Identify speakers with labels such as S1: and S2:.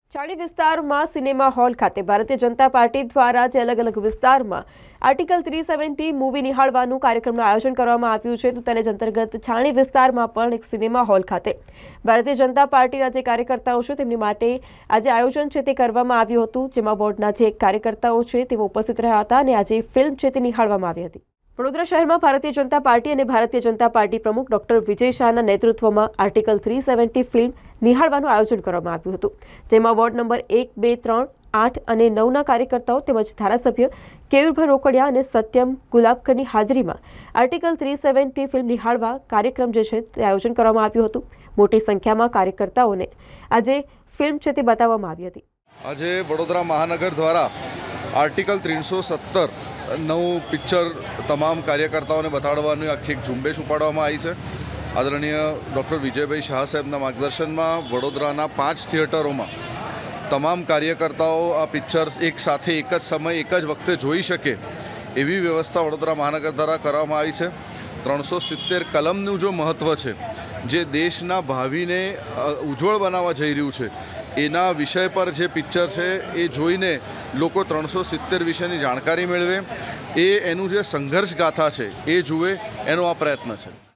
S1: ચાણી વિસ્તારમાં cinema hall ખાતે Bharatiya Janata party દ્વારા જે અલગ અલગ વિસ્તારમાં આર્ટિકલ 370 મૂવી નિહાળવાનું કાર્યક્રમનું આયોજન કરવામાં આવ્યું છે. તો તેને જ અંતર્ગત છાણી વિસ્તારમાં પણ એક સિનેમા હોલ ખાતે ભારતીય જનતા પાર્ટીના જે કાર્યકર્તાઓ છે તેમની માટે આજે આયોજન છે તે કરવામાં આવ્યું હતું, જેમાં બોર્ડના જે કાર્યકર્તાઓ છે તેઓ ઉપસ્થિત રહ્યા હતા અને આજે ફિલ્મ છે તે નિહાળવામાં આવી હતી. વડોદરા શહેરમાં ભારતીય જનતા પાર્ટી અને ભારતીય જનતા પાર્ટી પ્રમુખ ડોક્ટર વિજય શાહના નેતૃત્વમાં આર્ટિકલ 370 ફિલ્મ નિહાળવાનું આયોજન કરવામાં આવ્યું હતું, જેમાં વોર્ડ નંબર 1, 2, 3, 8 અને 9ના કાર્યકર્તાઓ તેમજ ધારાસભ્ય કેયુરભાઈ રોકડિયા અને સત્યમ ગુલાબકરની હાજરીમાં આર્ટિકલ 370 ફિલ્મ નિહાળવા કાર્યક્રમ જે છે તે આયોજન કરવામાં આવ્યું હતું. મોટી સંખ્યામાં કાર્યકર્તાઓને આજે ફિલ્મ છે તે બતાવવામાં આવી હતી.
S2: આજે વડોદરા મહાનગર દ્વારા આર્ટિકલ 370 નવું પિક્ચર તમામ કાર્યકર્તાઓને બતાડવાની આખી એક ઝુંબેશ ઉપાડવામાં આવી છે. આદરણીય ડૉક્ટર વિજયભાઈ શાહ સાહેબના માર્ગદર્શનમાં વડોદરાના 5 થિયેટરોમાં તમામ કાર્યકર્તાઓ આ પિક્ચર એક સાથે એક જ સમય એક જ વખતે જોઈ શકે એવી વ્યવસ્થા વડોદરા મહાનગર દ્વારા કરવામાં આવી છે. 370 કલમનું જો મહત્ત્વ છે, જે દેશના ભાવિને ઉજ્જવળ બનાવવા જઈ રહ્યું છે, એના વિષય પર જે પિક્ચર છે એ જોઈને લોકો 370 વિશેની જાણકારી મેળવે, એનું જે સંઘર્ષ ગાથા છે એ જુએ, એનો આ પ્રયત્ન છે.